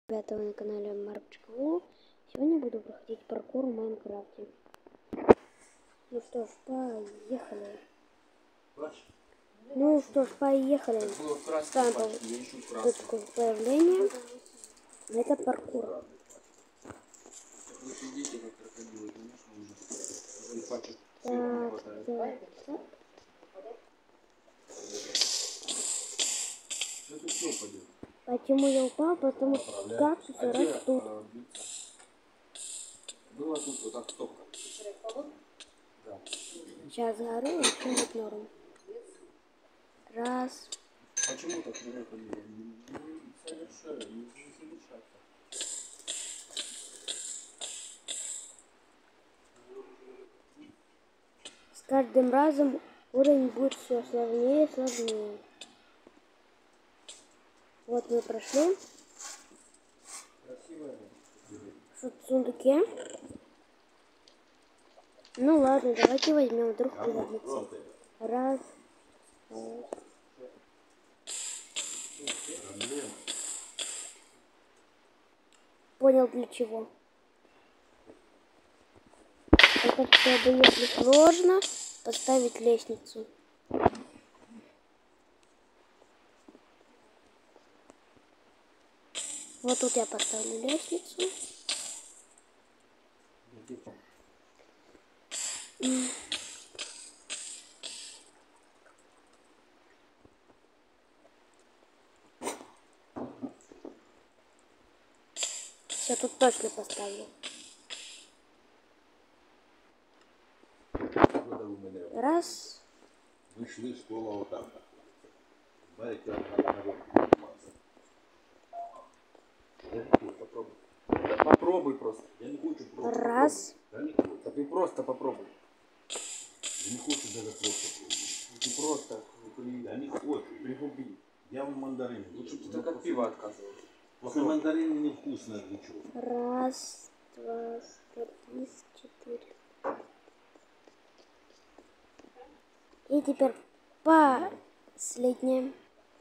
Ребята, вы на канале Марк.ру. Сегодня буду проходить паркур в Майнкрафте. Ну что ж, поехали. Ставим точку появления. Это паркур. Так. Почему я упал? Потому что кактусы растут. Было тут вот так стопка. Сейчас гору и все будет норм. Раз. Почему так не было? Совершенно не совершаться. С каждым разом уровень будет все сложнее и сложнее. Вот мы прошли. Что-то в сундуке. Ну ладно, давайте возьмем, вдруг пригодится. Раз. Понял для чего. Это чтобы, если сложно, поставить лестницу. Вот тут я поставлю лестницу. Я тут точно поставлю. Раз. Вышли школа вот там. Попробуй просто. Я не хочу просто. Раз. Да не хочу. Да ты просто попробуй. Я не хочу даже просто. Ты просто Я не хочу. пригуби. Я в мандарин. Лучше бы ты так от пива отказываешься. После мандарина невкусно ничего. Раз, два, три, четыре. И теперь последнее.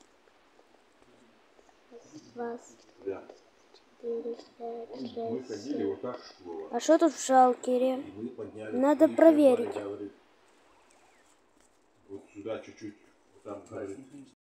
Раз, Да. четыре, пять, Мы шесть, ходили семь. вот так в школу. А что тут в шалкере? И мы подняли. Надо и проверить. говорит, вот сюда чуть-чуть. Вот там говорит.